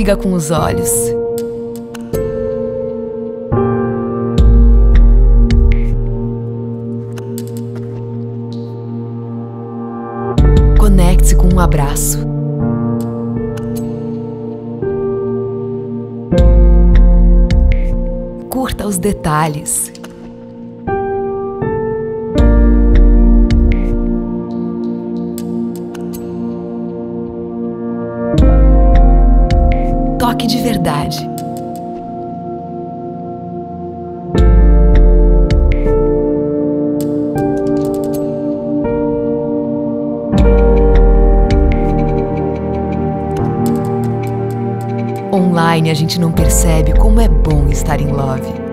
Siga com os olhos. Conecte-se com um abraço. Curta os detalhes. Toque de verdade. Online a gente não percebe como é bom estar em love.